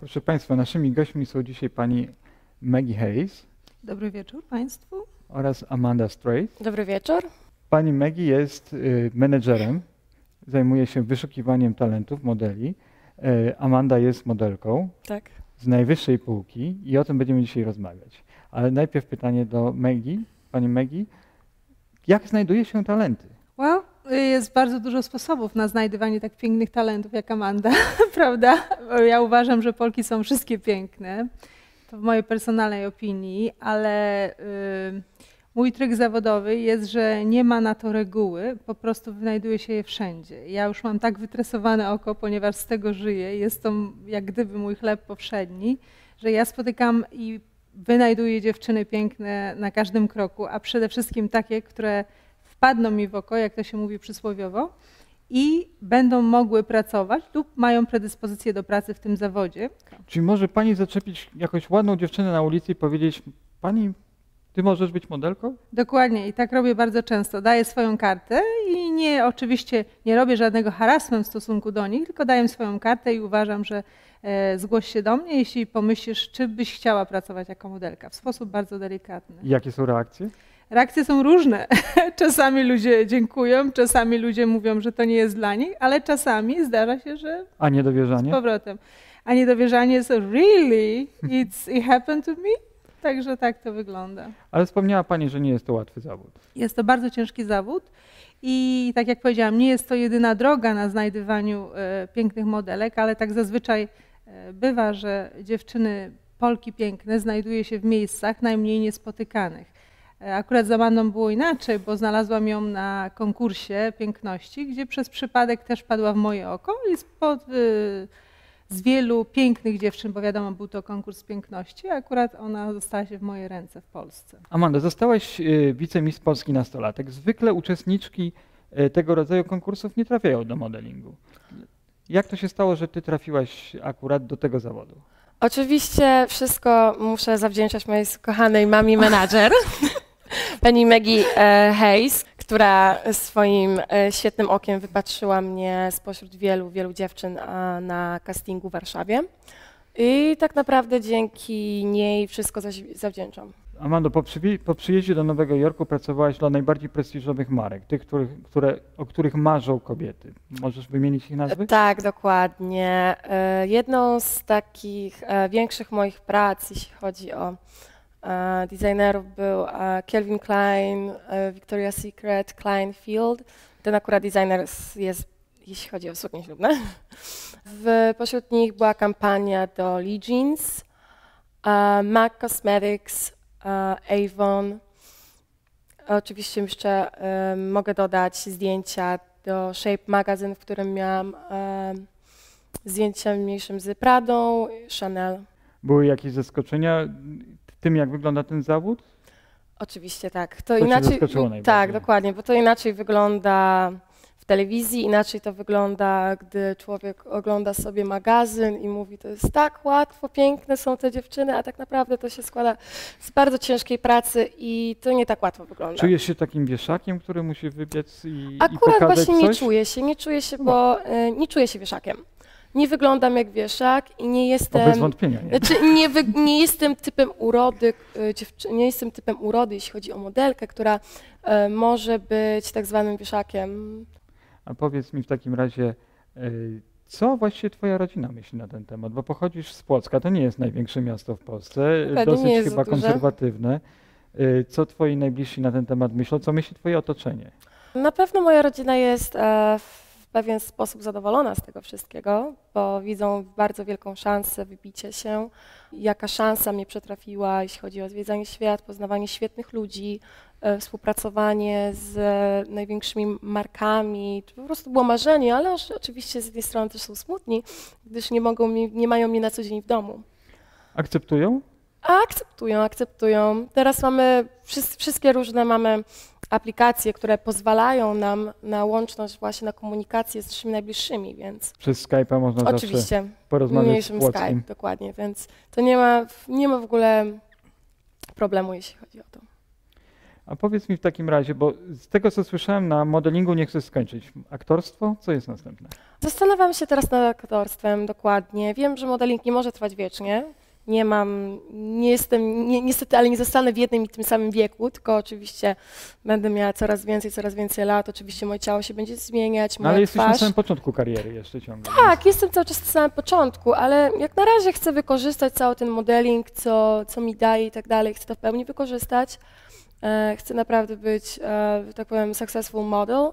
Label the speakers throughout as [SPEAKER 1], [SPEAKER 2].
[SPEAKER 1] Proszę Państwa, naszymi gośćmi są dzisiaj pani Maggie Hayes
[SPEAKER 2] Dobry wieczór Państwu.
[SPEAKER 1] oraz Amanda Strait.
[SPEAKER 3] Dobry wieczór.
[SPEAKER 1] Pani Maggie jest menedżerem, zajmuje się wyszukiwaniem talentów, modeli. Amanda jest modelką
[SPEAKER 3] Tak.
[SPEAKER 1] z najwyższej półki i o tym będziemy dzisiaj rozmawiać. Ale najpierw pytanie do Maggie, pani Maggie. Jak znajduje się talenty?
[SPEAKER 2] Well, jest bardzo dużo sposobów na znajdywanie tak pięknych talentów jak Amanda, prawda? Ja uważam, że Polki są wszystkie piękne, to w mojej personalnej opinii, ale mój tryk zawodowy jest, że nie ma na to reguły, po prostu wynajduje się je wszędzie. Ja już mam tak wytresowane oko, ponieważ z tego żyję, jest to jak gdyby mój chleb powszedni, że ja spotykam i wynajduję dziewczyny piękne na każdym kroku, a przede wszystkim takie, które wpadną mi w oko, jak to się mówi przysłowiowo, i będą mogły pracować lub mają predyspozycję do pracy w tym zawodzie.
[SPEAKER 1] Czyli może pani zaczepić jakąś ładną dziewczynę na ulicy i powiedzieć, pani, ty możesz być modelką?
[SPEAKER 2] Dokładnie i tak robię bardzo często. Daję swoją kartę i oczywiście nie robię żadnego harassment w stosunku do nich, tylko daję swoją kartę i uważam, że zgłoś się do mnie, jeśli pomyślisz, czy byś chciała pracować jako modelka, w sposób bardzo delikatny.
[SPEAKER 1] I jakie są reakcje?
[SPEAKER 2] Reakcje są różne. Czasami ludzie dziękują, czasami ludzie mówią, że to nie jest dla nich, ale czasami zdarza się, że
[SPEAKER 1] A niedowierzanie?
[SPEAKER 2] z powrotem. A niedowierzanie jest really, it happened to me? Także tak to wygląda.
[SPEAKER 1] Ale wspomniała pani, że nie jest to łatwy zawód.
[SPEAKER 2] Jest to bardzo ciężki zawód i tak jak powiedziałam, nie jest to jedyna droga na znajdywaniu pięknych modelek, ale tak zazwyczaj bywa, że dziewczyny, Polki piękne znajduje się w miejscach najmniej niespotykanych. Akurat z Amandą było inaczej, bo znalazłam ją na konkursie piękności, gdzie przez przypadek też padła w moje oko i z wielu pięknych dziewczyn, bo wiadomo, był to konkurs piękności, akurat ona została się w moje ręce w Polsce.
[SPEAKER 1] Amanda, zostałaś wicemiss Polski nastolatek. Zwykle uczestniczki tego rodzaju konkursów nie trafiają do modelingu. Jak to się stało, że ty trafiłaś akurat do tego zawodu?
[SPEAKER 3] Oczywiście wszystko muszę zawdzięczać mojej kochanej mami menadżer, pani Maggie Hayes, która swoim świetnym okiem wypatrzyła mnie spośród wielu dziewczyn na castingu w Warszawie. I tak naprawdę dzięki niej wszystko zawdzięczam.
[SPEAKER 1] Amando, po przyjeździe do Nowego Jorku pracowałaś dla najbardziej prestiżowych marek, tych, o których marzą kobiety. Możesz wymienić ich nazwy?
[SPEAKER 3] Tak, dokładnie. Jedną z takich większych moich prac, jeśli chodzi o designerów, był Calvin Klein, Victoria's Secret, Klein Field. Ten akurat designer jest, jeśli chodzi o suknie ślubne. Pośród nich była kampania do Lee Jeans, MAC Cosmetics, Avon. Oczywiście jeszcze mogę dodać zdjęcia do Shape Magazine, w którym miałam zdjęcia mniejszym z Pradą, Chanel.
[SPEAKER 1] Były jakieś zaskoczenia tym, jak wygląda ten zawód?
[SPEAKER 3] Oczywiście tak.
[SPEAKER 1] To cię zaskoczyło najbardziej?
[SPEAKER 3] Tak, dokładnie, bo to inaczej wygląda w telewizji, inaczej to wygląda, gdy człowiek ogląda sobie magazyn i mówi, to jest tak łatwo, piękne są te dziewczyny, a tak naprawdę to się składa z bardzo ciężkiej pracy i to nie tak łatwo wygląda.
[SPEAKER 1] Czujesz się takim wieszakiem, który musi wybiec i
[SPEAKER 3] Akurat
[SPEAKER 1] pokazać
[SPEAKER 3] właśnie
[SPEAKER 1] coś?
[SPEAKER 3] nie czuję się, bo nie czuję się wieszakiem. Nie wyglądam jak wieszak i nie jestem.
[SPEAKER 1] Bez wątpienia. Nie?
[SPEAKER 3] Znaczy nie jestem typem urody, nie jestem typem urody, jeśli chodzi o modelkę, która może być tak zwanym wieszakiem.
[SPEAKER 1] A powiedz mi w takim razie, co właściwie twoja rodzina myśli na ten temat? Bo pochodzisz z Płocka, to nie jest największe miasto w Polsce, dosyć chyba konserwatywne. Co twoi najbliżsi na ten temat myślą? Co myśli twoje otoczenie?
[SPEAKER 3] Na pewno moja rodzina jest w pewien sposób zadowolona z tego wszystkiego, bo widzą bardzo wielką szansę wybicia się. Jaka szansa mnie przytrafiła, jeśli chodzi o zwiedzanie świat, poznawanie świetnych ludzi, współpracowanie z największymi markami. To po prostu było marzenie, ale oczywiście z jednej strony też są smutni, gdyż nie mają mnie na co dzień w domu.
[SPEAKER 1] Akceptują?
[SPEAKER 3] Akceptują. Teraz mamy wszystkie różne aplikacje, które pozwalają nam na łączność, właśnie na komunikację z naszymi najbliższymi, więc...
[SPEAKER 1] Przez Skype'a można
[SPEAKER 3] oczywiście,
[SPEAKER 1] zawsze porozmawiać z Płockiem.
[SPEAKER 3] Skype, dokładnie, więc to nie ma w ogóle problemu, jeśli chodzi o to.
[SPEAKER 1] A powiedz mi w takim razie, bo z tego co słyszałem, na modelingu nie chcesz skończyć. Aktorstwo? Co jest następne?
[SPEAKER 3] Zastanawiam się teraz nad aktorstwem dokładnie. Wiem, że modeling nie może trwać wiecznie. Nie jestem, niestety, ale nie zostanę w jednym i tym samym wieku, tylko oczywiście będę miała coraz więcej lat, oczywiście moje ciało się będzie zmieniać, moja
[SPEAKER 1] ale jesteś
[SPEAKER 3] twarz.
[SPEAKER 1] na samym początku kariery jeszcze ciągle.
[SPEAKER 3] Tak, jestem cały czas na samym początku, ale jak na razie chcę wykorzystać cały ten modeling, co mi daje i tak dalej, chcę to w pełni wykorzystać. Chcę naprawdę być, że tak powiem, successful model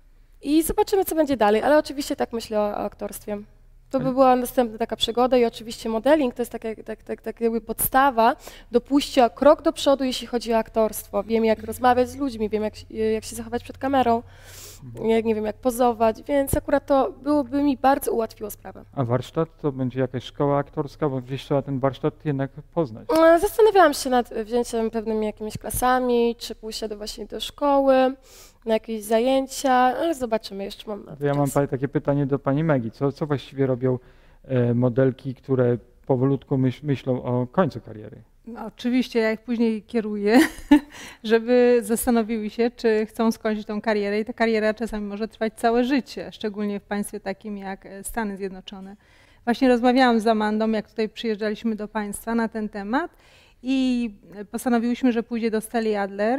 [SPEAKER 3] i zobaczymy, co będzie dalej, ale oczywiście tak myślę o aktorstwie. To by była następna taka przygoda i oczywiście modeling to jest tak jakby podstawa do pójścia krok do przodu, jeśli chodzi o aktorstwo. Wiem, jak rozmawiać z ludźmi, wiem, jak się zachować przed kamerą, nie wiem, jak pozować, więc akurat to byłoby mi bardzo ułatwiło sprawę.
[SPEAKER 1] A warsztat to będzie jakaś szkoła aktorska, bo gdzieś trzeba ten warsztat jednak poznać.
[SPEAKER 3] Zastanawiałam się nad wzięciem pewnymi jakimiś klasami, czy pójście właśnie do szkoły, na jakieś zajęcia, ale zobaczymy, jeszcze mam na to
[SPEAKER 1] Ja mam takie pytanie do pani Megi. Co właściwie robią modelki, które powolutku myślą o końcu kariery?
[SPEAKER 2] No, oczywiście ja ich później kieruję, żeby zastanowiły się, czy chcą skończyć tą karierę i ta kariera czasami może trwać całe życie, szczególnie w państwie takim jak Stany Zjednoczone. Właśnie rozmawiałam z Amandą, jak tutaj przyjeżdżaliśmy do państwa na ten temat i postanowiłyśmy, że pójdzie do Steli Adler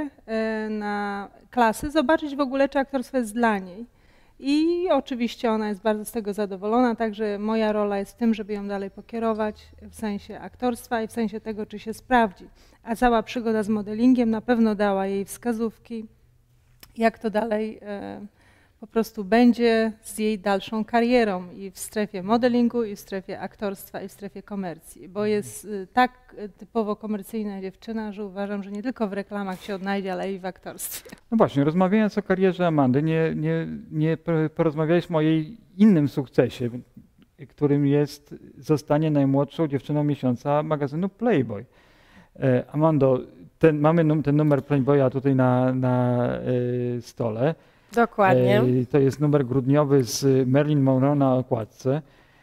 [SPEAKER 2] na klasy, zobaczyć w ogóle, czy aktorstwo jest dla niej. I oczywiście ona jest bardzo z tego zadowolona, także moja rola jest w tym, żeby ją dalej pokierować w sensie aktorstwa i w sensie tego, czy się sprawdzi. A cała przygoda z modelingiem na pewno dała jej wskazówki, jak to dalej po prostu będzie z jej dalszą karierą i w strefie modelingu, i w strefie aktorstwa, i w strefie komercji, bo jest tak typowo komercyjna dziewczyna, że uważam, że nie tylko w reklamach się odnajdzie, ale i w aktorstwie.
[SPEAKER 1] No właśnie, rozmawiając o karierze Amandy, nie porozmawialiśmy o jej innym sukcesie, którym jest zostanie najmłodszą dziewczyną miesiąca magazynu Playboy. Amando, mamy ten numer Playboya tutaj na stole.
[SPEAKER 3] Dokładnie.
[SPEAKER 1] To jest numer grudniowy z Marilyn Monroe na okładce.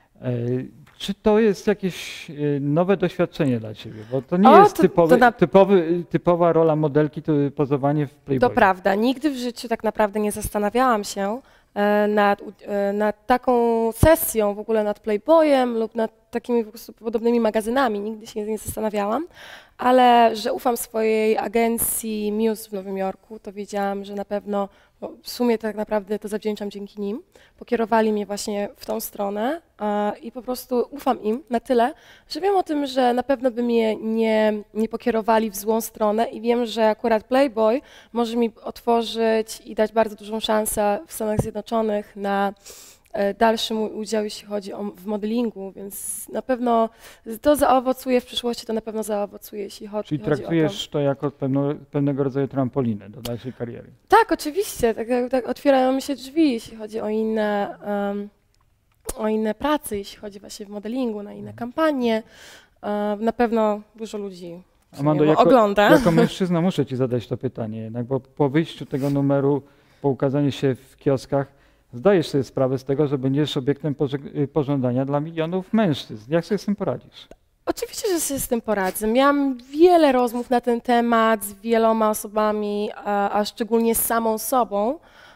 [SPEAKER 1] Czy to jest jakieś nowe doświadczenie dla ciebie? Bo to nie jest typowa rola modelki, to pozowanie w Playboyu.
[SPEAKER 3] To prawda. Nigdy w życiu tak naprawdę nie zastanawiałam się nad taką sesją, w ogóle nad Playboyem lub nad takimi po prostu podobnymi magazynami. Nigdy się nie zastanawiałam, ale że ufam swojej agencji Muse w Nowym Jorku, to wiedziałam, że na pewno, bo w sumie tak naprawdę to zawdzięczam dzięki nim. Pokierowali mnie właśnie w tą stronę i po prostu ufam im na tyle, że wiem o tym, że na pewno by mnie nie pokierowali w złą stronę i wiem, że akurat Playboy może mi otworzyć i dać bardzo dużą szansę w Stanach Zjednoczonych na dalszy mój udział, jeśli chodzi w modelingu, więc na pewno to zaowocuje w przyszłości, to na pewno zaowocuje, jeśli chodzi o to.
[SPEAKER 1] Czyli traktujesz to jako pewnego rodzaju trampolinę do dalszej kariery?
[SPEAKER 3] Tak, oczywiście. Tak otwierają mi się drzwi, jeśli chodzi o inne prace, jeśli chodzi właśnie w modelingu, na inne kampanie. Na pewno dużo ludzi
[SPEAKER 1] Amando,
[SPEAKER 3] ogląda.
[SPEAKER 1] Jako mężczyzna muszę ci zadać to pytanie jednak, bo po wyjściu tego numeru, po ukazaniu się w kioskach, zdajesz sobie sprawę z tego, że będziesz obiektem pożądania dla milionów mężczyzn. Jak sobie z tym poradzisz?
[SPEAKER 3] Oczywiście, że sobie z tym poradzę. Miałam wiele rozmów na ten temat z wieloma osobami, a szczególnie z samą sobą.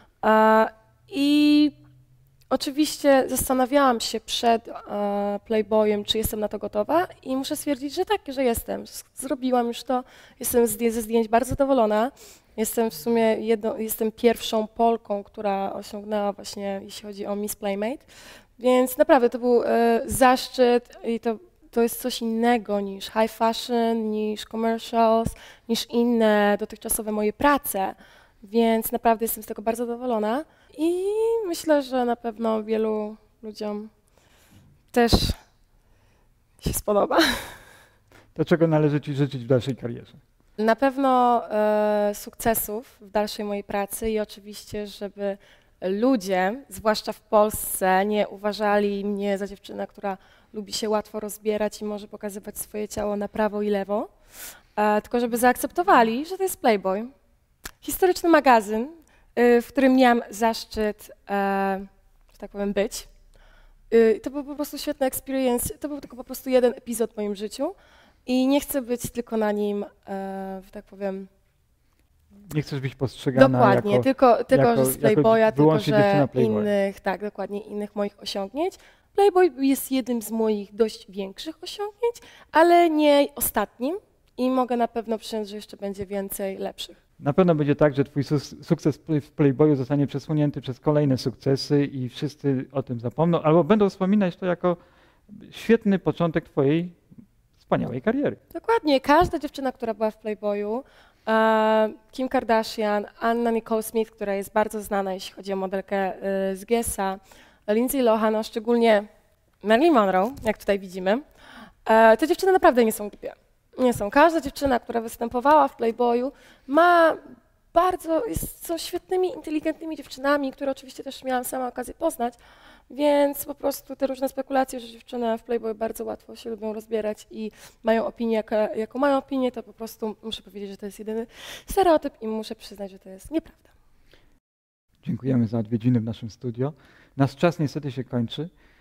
[SPEAKER 3] I oczywiście zastanawiałam się przed Playboyem, czy jestem na to gotowa i muszę stwierdzić, że tak, że jestem. Zrobiłam już to, jestem ze zdjęć bardzo zadowolona. Jestem w sumie jestem pierwszą Polką, która osiągnęła właśnie, jeśli chodzi o Miss Playmate, więc naprawdę to był zaszczyt i to jest coś innego niż high fashion, niż commercials, niż inne dotychczasowe moje prace, więc naprawdę jestem z tego bardzo zadowolona i myślę, że na pewno wielu ludziom też się spodoba.
[SPEAKER 1] To czego należy ci życzyć w dalszej karierze?
[SPEAKER 3] Na pewno sukcesów w dalszej mojej pracy i oczywiście, żeby ludzie, zwłaszcza w Polsce, nie uważali mnie za dziewczynę, która lubi się łatwo rozbierać i może pokazywać swoje ciało na prawo i lewo, tylko żeby zaakceptowali, że to jest Playboy. Historyczny magazyn, w którym miałam zaszczyt, że tak powiem, być. To był po prostu świetny experience, to był tylko po prostu jeden epizod w moim życiu. I nie chcę być tylko na nim, że tak powiem,
[SPEAKER 1] Nie chcesz być postrzegana
[SPEAKER 3] dokładnie,
[SPEAKER 1] jako,
[SPEAKER 3] tylko że z Playboya, tylko że
[SPEAKER 1] Playboya.
[SPEAKER 3] innych, tak, dokładnie innych moich osiągnięć. Playboy jest jednym z moich dość większych osiągnięć, ale nie ostatnim i mogę na pewno przyjąć, że jeszcze będzie więcej lepszych.
[SPEAKER 1] Na pewno będzie tak, że twój sukces w Playboyu zostanie przesunięty przez kolejne sukcesy i wszyscy o tym zapomną, albo będą wspominać to jako świetny początek twojej wspaniałej kariery.
[SPEAKER 3] Dokładnie. Każda dziewczyna, która była w Playboyu, Kim Kardashian, Anna Nicole Smith, która jest bardzo znana, jeśli chodzi o modelkę z Guessa, Lindsay Lohan, no szczególnie Marilyn Monroe, jak tutaj widzimy, te dziewczyny naprawdę nie są głupie. Nie są. Każda dziewczyna, która występowała w Playboyu, są świetnymi, inteligentnymi dziewczynami, które oczywiście też miałam sama okazję poznać, więc po prostu te różne spekulacje, że dziewczyny w Playboyu bardzo łatwo się lubią rozbierać i mają opinię, jaką mają opinię, to po prostu muszę powiedzieć, że to jest jedyny stereotyp i muszę przyznać, że to jest nieprawda.
[SPEAKER 1] Dziękujemy za odwiedziny w naszym studio. Nasz czas niestety się kończy.